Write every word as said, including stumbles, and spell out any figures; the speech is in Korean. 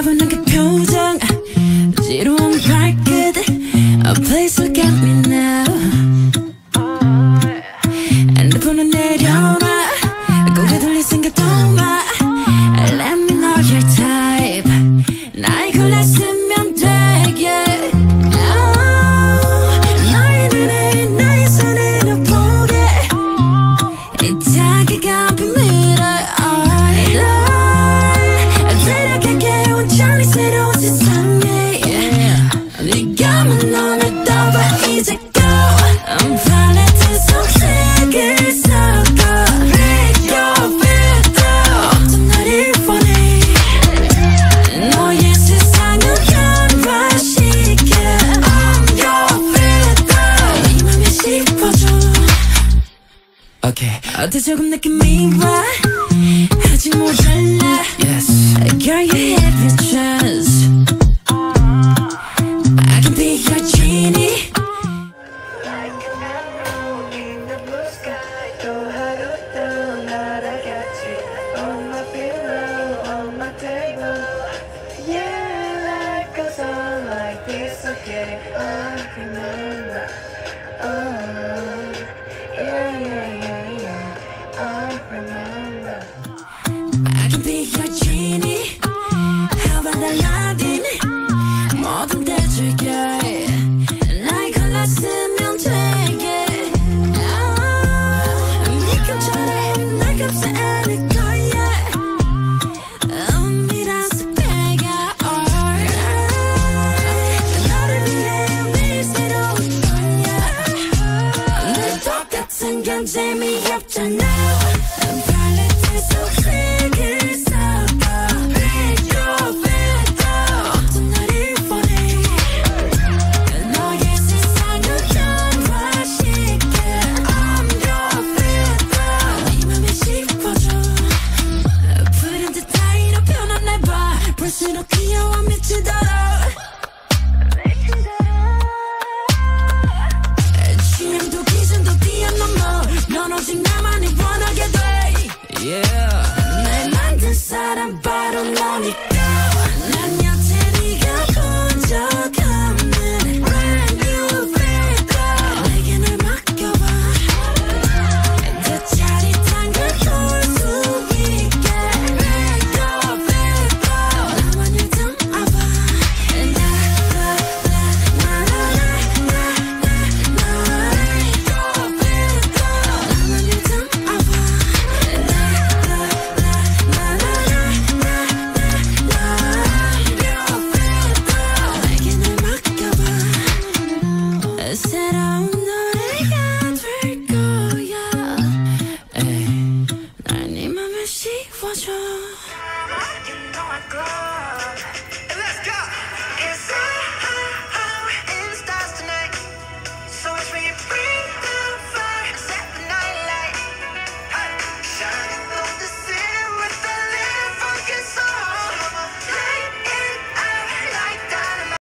차분한 그 표정 지루한 발끝 Oh please look at me now 핸드폰은 내려놔 고개 돌릴 생각도 마 Let me know your type 나의 골랐으면 되게 너의 눈에 나의 손으로 보게 이 자기가 비밀을 데려갈게 온전히 새로운 세상에 네가 만 너를 떠봐 이제 go I'm 팔레트 속색을 섞어 Break your filter 어떤 나를 원해 너의 세상을 변화시켜 I'm your filter 이 맘에 씹어줘 Okay. 어때 조금 느낌이 와 아직 모자라 Yes. Girl you have your chance I can be your genie Like a moon in the blue sky 또 하루도 날아갔지 On my pillow, on my table Yeah, like a song like this again I remember Oh, yeah, yeah, yeah, yeah I remember I can be your genie How about Aladdin 뭐든 대줄게 나의 골랐으면 되게 미금처럼 날 감싸 안을 거야 은밀한 배가 너를 위해 매일 새로운 거야 늘 똑같은 건 재미없잖아 팔레트 속색을 섞어 Break your filter 어떤 나를 원해 너의 세상을 변화시켜 I'm your filter 네 맘에 씹어줘 푸른 듯 타이로 변환해봐 볼수록 귀여워 미치도록 취향도 기준도 뛰어넘어 넌 오직 나만이 원하게 돼 Yeah. 날 만든 사람 바로 너니까 난 여태 네가 본 적 없는 Brand new filter 내게 날 맡겨봐 더 짜릿한 걸 볼 수 있게 Break your filter 나만을 담아봐 새로운 노래가 될 거야 날 네 맘에 씹어줘